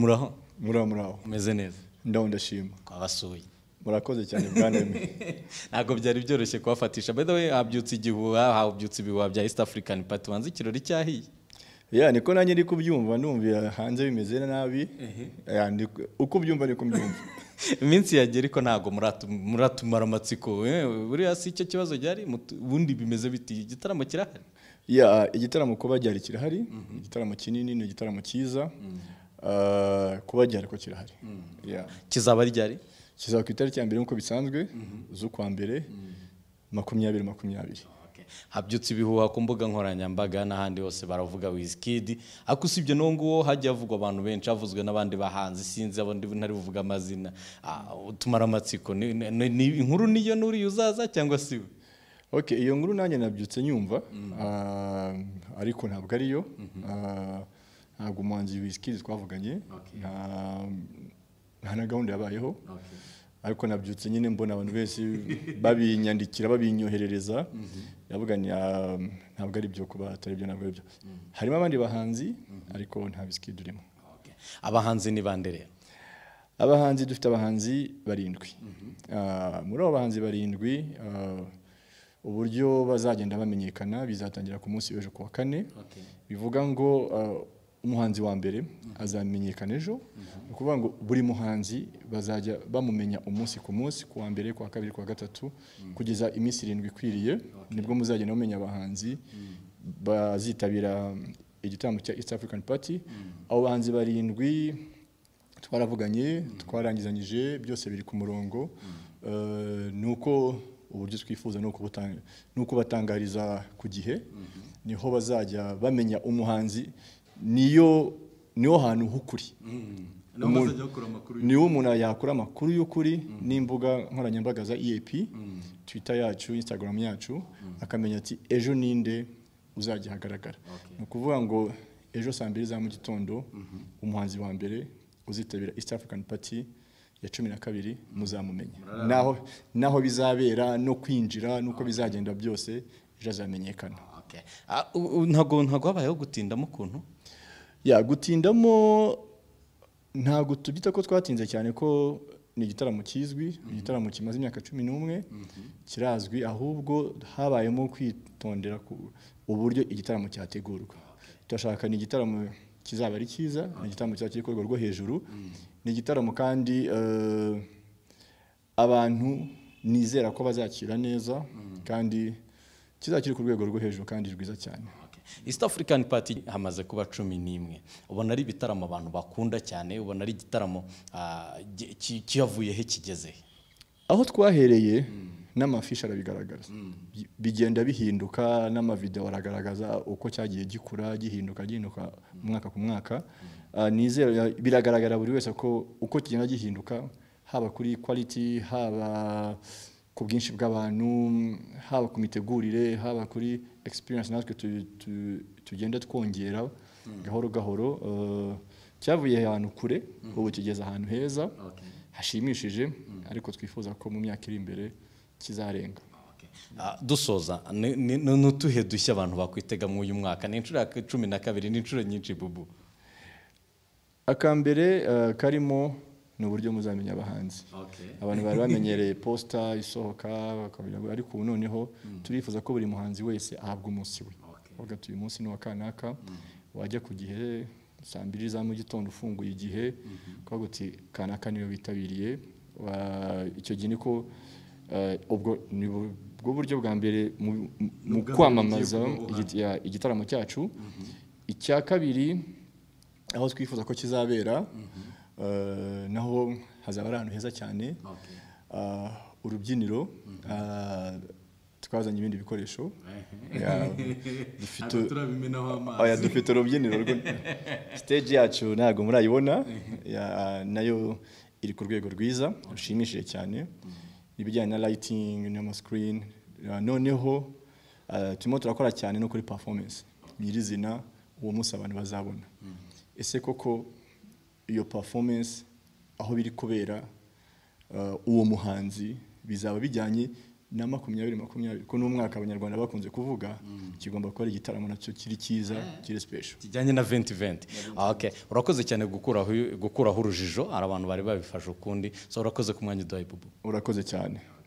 muraho muraho umeze neza ndashima kwabasuye murakoze cyane bwana ntago byari byoroshye kubafatisha by the way habyutse igihuha habyutse ibihuha bya East African Party wanze ikirori cyahiye niko nanjye ndi kubyumva ndumvira hanze bimeze nabi uko byumva niko mbyumva iminsi yagera ariko ntago muratumara amatsiko buri hasi icyo kibazo cyari ubundi bimeze biti igitaramo kirahari igitaramo kuba cyari kirahari igitaramo kinini ni igitaramo cyiza kuba cyari ko kirahari kizaba ryari kizaba ku itariki ya mbere nkuko bisanzwe z'ukwa mbere 2020 habyutse ibihuha ku mbuga nkoranyambaga n'ahandi hose baravuga Wizkid ako usibye no nguwo hajya avugwa abantu benshi avuzwe n'abandi bahanzi sinzi abo ntari buvuga amazina utumara amatsiko ni inkuru niyo nuri uzaza cyangwa si iyo nkuru nanjye nabyutse nyumva ariko ntabwo ariyo ntabwo umuhanzi Wizkid twavuganye nta na gahunda yabayeho ariko nabyutse nyine mbona abantu bese babinyandikira babinyoherereza yavuganye ntabwo ari byo kuba atari byo ntabwo ari byo harimo abandi bahanzi ariko nta Wizkid urimo abahanzi ni bande rero abahanzi dufite abahanzi 7 muri abo bahanzi 7 uburyo bazagenda bamenyekana bizatangira ku munsi w'ejo kuwa 4 bivuga ngo umuhanzi wa mbere azamenyekana ejo ukuvuga ngo buri muhanzi bazajya bamumenya umunsi ku munsi kuwa mbere kuwa kabiri kuwa gatatu kugeza iminsi 7 ikwiriye nibwo muzagenda bamenya abahanzi bazitabira igitaramo cya East African Party abo bahanzi 7 twaravuganye twarangizanyije byose biri ku murongo nuko uburyo twifuza nuko batangariza ku gihe niho bazajya bamenya umuhanzi niyo hantu hukuri niwo umuntu yakura amakuru y'ukuri n'imbuga nkoranyambaga za EAP Twitter yacu Instagram yacu akamenya ati ejo ninde uzajya hagaragara ni ukuvuga ngo ejo saa 2 za mu gitondo umuhanzi wa mbere uzitabira East African Party ya 12 muzamumenya naho bizabera no kwinjira nuko bizagenda byose ejo azamenyekana ntago habayeho gutindamo kuntu gutindamo ntago tubita ko twatinze cyane ko ni igitaramo kizwi igitaramo kimaze imyaka 11 kirazwi ahubwo habayemo kwitondera uburyo igitaramo cyategurwa turashaka ni igitaramo kizaba ari cyiza ni igitaramo cyakiri ku rwego rwo hejuru ni igitaramo kandi abantu nizera ko bazakira neza kandi kizakiri ku rwego rwo hejuru kandi rwiza cyane East African Party hamaze kuba 11 ubona ari bitaramo abantu bakunda cyane ubona ari igitaramo kiyavuye he kigeze aho twahereye n'amafisha arabigaragaza bigenda bihinduka n'amavideo aragaragaza uko cyagiye gikura gihinduka umwaka ku mwaka nizera biragaragara buri wese ko uko kigenda gihinduka haba kuri quality haba ku bwinshi bw'abantu haba ku mitegurire haba kuri experience natwe tugenda twongera gahoro gahoro cyavuye ahantu kure ubu kigeze ahantu heza hashimishije ariko twifuza ko mu myaka iri imbere kizarenga dusoza n'utuhe dushya abantu bakwitega mu uyu mwaka ni inshuro ya 12 ni inshuro nyinshi bubu akambere karimo n'uburyo muzamenya abahanzi abantu bari bamenyereye poster isohoka ariko ubu noneho turifuza ko buri muhanzi wese ahabwa umunsi we bagatuye umunsi no kanaka wajya ku gihe saa 2 za mu gitondo ufunguye igihe kwago uti kanaka niyo bitabiriye icyo gihe niko ubwo ni bwo buryo bwa mbere mu kwamamaza igitaramo cyacu icya kabiri aho twifuza ko kizabera naho hazaba ari ahantu heza cyane urubyiniro twazanye ibindi bikoresho dufite urubyiniro stage yacu ntago murayibona nayo iri ku rwego rwiza rushimishije cyane ibijyanye na lighting n'ama screen noneho turimo turakora cyane no kuri performance nyirizina uwo munsi abantu bazabona ese koko iyo performance aho biri kubera uwo muhanzi bizaba bijyanye na 2020 ko n'umwaka abanyarwanda bakunze kuvuga kigomba kuba ari igitaramo nacyo kiri cyiza kiri special kijyanye na 2020. Okay, urakoze cyane gukuraho urujijo, hari abantu bari babifashe ukundi, so urakoze ku mwanya uduhaye Bubu. urakoze cyane.